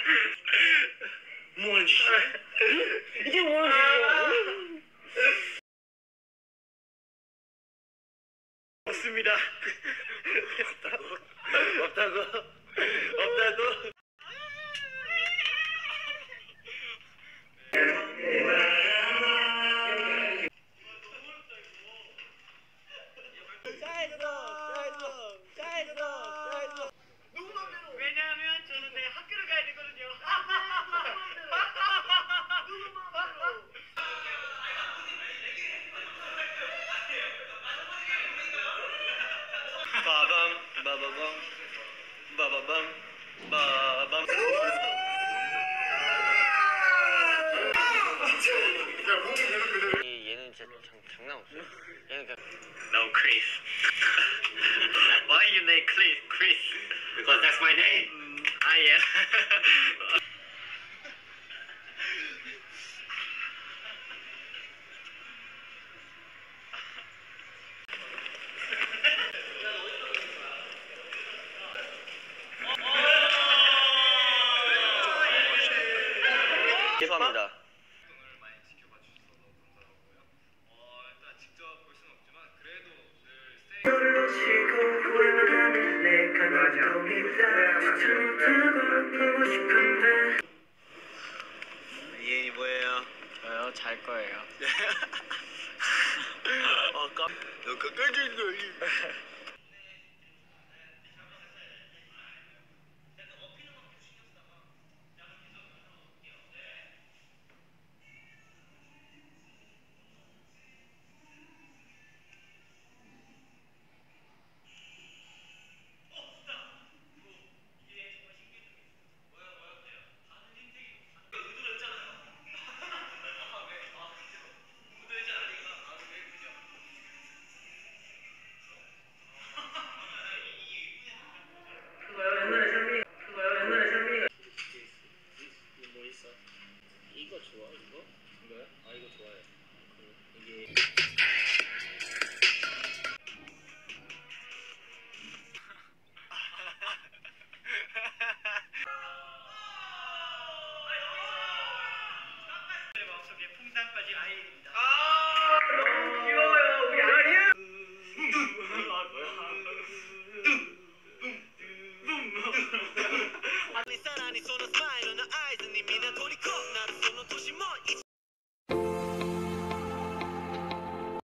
뭐하는 짓이야? 이게 뭐하는 짓이야? 없습니다. 없다고? 없다고? 왜냐하면 저는 내일 학교를 가야 되거든요. 빠밤 빠바밤 빠바밤 빠밤. 얘는 진짜 장난 없어요. 얘는 그냥 No Chris. Why you name Chris? Because that's my name. I am. 죄송합니다. 오늘 많이 지켜봐 주셔서 너무 감사하고요. 일단 직접 볼 수는 없지만 그래도 늘 이엔이 뭐예요? 저요? 잘 거예요. 너 가까이 있는 뭐 있어? 이거 좋아 이거? 이거요? 아 이거 좋아요. 이게 내 마음속에 풍당 빠진 아이입니다. 너무 귀여워요 우리 아니야? Listen, I need so to smile on the eyes and